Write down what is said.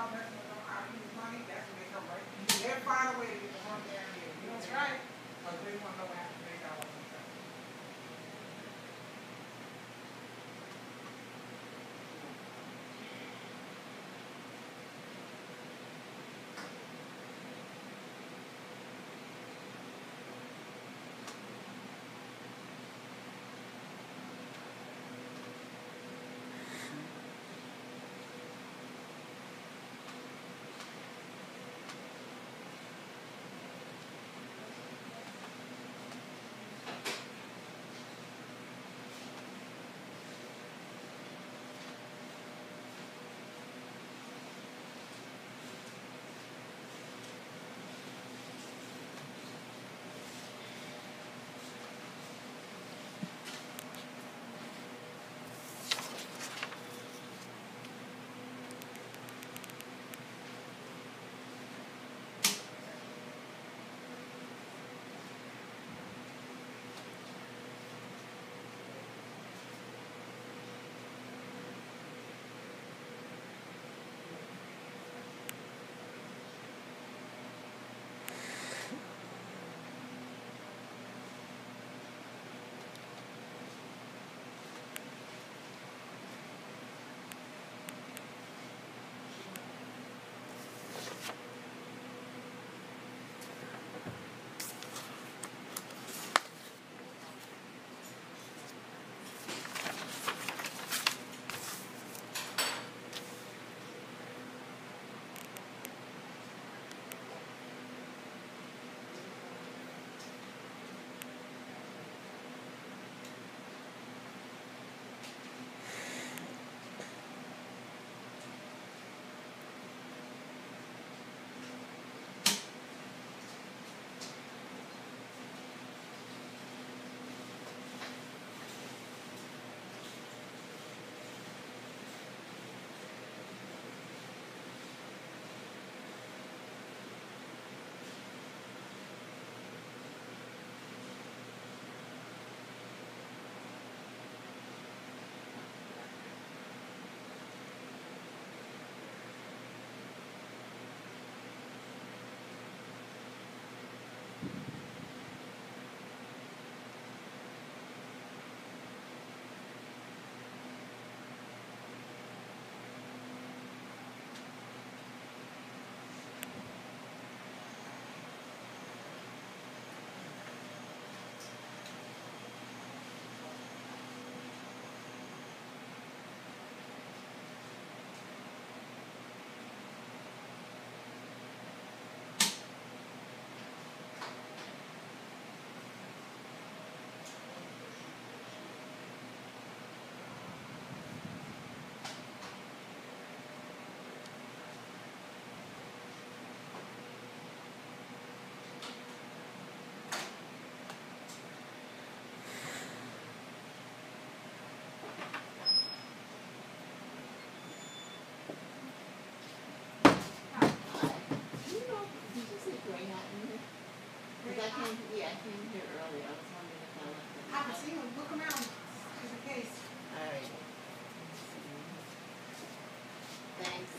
messing with them, I use money, that's when they come right. They'll find a way to get the money down here. You know, that's right. Because they want to know what happened to $8 themselves. Yeah, I came here early. I was wondering if I left them. I can see them. Look around, just in case. All right. Thanks.